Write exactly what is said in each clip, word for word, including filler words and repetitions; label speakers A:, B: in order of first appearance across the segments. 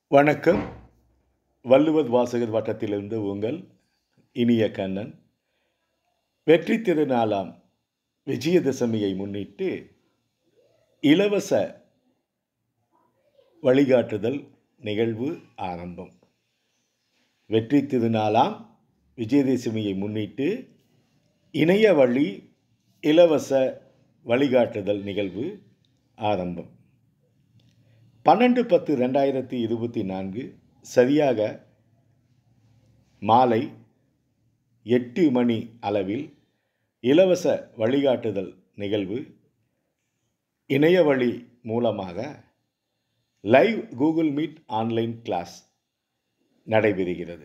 A: வணக்கம். வள்ளுவர் வாசகர் வட்டத்திலிருந்து உங்கள் இனிய கண்ணன். வெற்றி திருநாளாம் விஜயதசமியை முன்னிட்டு இலவச வழிகாட்டுதல் நிகழ்வு ஆரம்பம். வெற்றி திருநாளாம் விஜயதசமியை முன்னிட்டு இணைய வழி இலவச வழிகாட்டுதல் நிகழ்வு ஆரம்பம். பன்னெண்டு பத்து ரெண்டாயிரத்தி இருபத்தி நான்கு சரியாக மாலை எட்டு மணி அளவில் இலவச வழிகாட்டுதல் நிகழ்வு இணைய வழி மூலமாக live Google Meet online class நடைபெறுகிறது.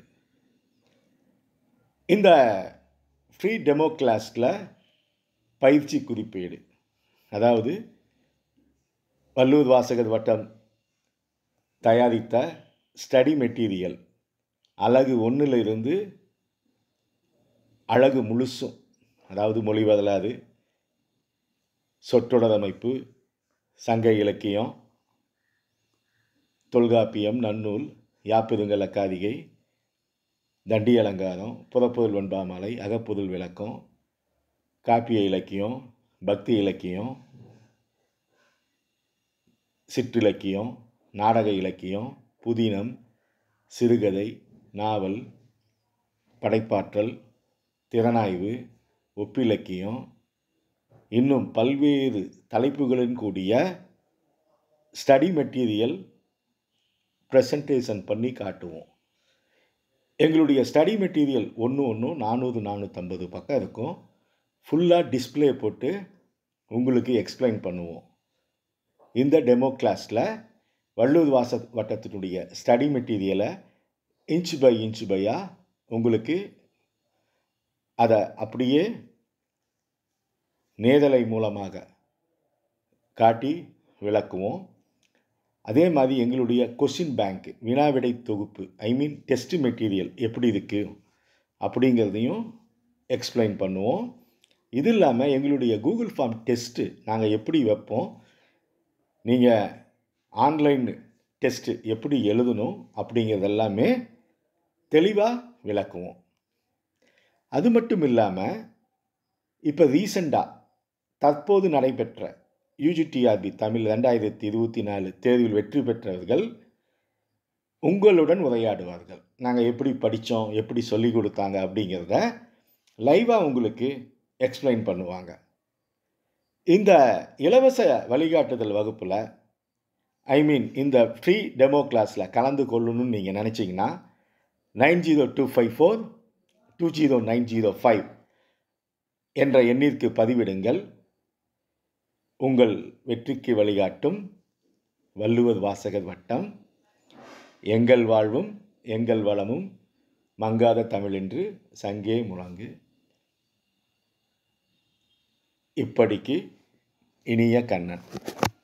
A: இந்த ஃப்ரீ டெமோ கிளாஸில் பயிற்சி குறிப்பேடு, அதாவது வள்ளுவர் வாசகர் வட்டம் தயாரித்த ஸ்டடி மெட்டீரியல் அழகு ஒன்றிலிருந்து அழகு முழுசும், அதாவது மொழி வரலாறு, சொற்றொடர் அமைப்பு, சங்க இலக்கியம், தொல்காப்பியம், நன்னூல், யாப்பிருங்கல காரிகை, தண்டி அலங்காரம், புறப்பொருள் வெண்பாமாலை, அகப்பொருள் விளக்கம், காப்பிய இலக்கியம், பக்தி இலக்கியம், சிற்றிலக்கியம், நாடக இலக்கியம், புதினம், சிறுகதை, நாவல், படைப்பாற்றல், திறனாய்வு, ஒப்பிலக்கியம், இன்னும் பல்வேறு தலைப்புகளுடன் கூடிய ஸ்டடி மெட்டீரியல் ப்ரெசன்டேஷன் பண்ணி காட்டுவோம். எங்களுடைய ஸ்டடி மெட்டீரியல் ஒன்று ஒன்று நானூறு நானூற்றம்பது பக்கம் இருக்கும். ஃபுல்லாக டிஸ்பிளே போட்டு உங்களுக்கு எக்ஸ்பிளைன் பண்ணுவோம். இந்த டெமோ கிளாஸில் வள்ளுவர் வாச வட்டத்தினுடைய ஸ்டடி மெட்டீரியலை இன்ச் பை இன்ச் பையாக உங்களுக்கு அதை அப்படியே நேரலை மூலமாக காட்டி விளக்குவோம். அதே மாதிரி எங்களுடைய கொஷின் பேங்க், வினாவிடை தொகுப்பு, ஐ மீன் டெஸ்ட் மெட்டீரியல் எப்படி இருக்குது அப்படிங்கிறதையும் எக்ஸ்பிளைன் பண்ணுவோம். இது இல்லாமல் எங்களுடைய கூகுள் ஃபார்ம் டெஸ்ட்டு நாங்கள் எப்படி வைப்போம், நீங்கள் ஆன்லைன் டெஸ்ட்டு எப்படி எழுதணும் அப்படிங்கிறது எல்லாமே தெளிவாக விளக்குவோம். அது மட்டும் இல்லாமல் இப்போ ரீசண்டாக தற்போது நடைபெற்ற யூஜிடிஆர்பி தமிழ் ரெண்டாயிரத்தி இருபத்தி நாலு தேர்வில் வெற்றி பெற்றவர்கள் உங்களுடன் உரையாடுவார்கள். நாங்கள் எப்படி படித்தோம், எப்படி சொல்லிக் கொடுத்தாங்க அப்படிங்கிறத லைவாக உங்களுக்கு எக்ஸ்பிளைன் பண்ணுவாங்க. இந்த இலவச வழிகாட்டுதல் வகுப்பில், ஐ மீன் இந்த ஃப்ரீ டெமோ கிளாஸில் கலந்து கொள்ளணும்னு நீங்கள் நினச்சிங்கன்னா nine zero two five four two zero nine zero five என்ற எண்ணிற்கு பதிவிடுங்கள். உங்கள் வெற்றிக்கு வழிகாட்டும் வள்ளுவர் வாசகர் வட்டம். எங்கள் வாழ்வும் எங்கள் வளமும் மங்காத தமிழென்று சங்கே முழங்கு. இப்படிக்கு இனிய கண்ணன்.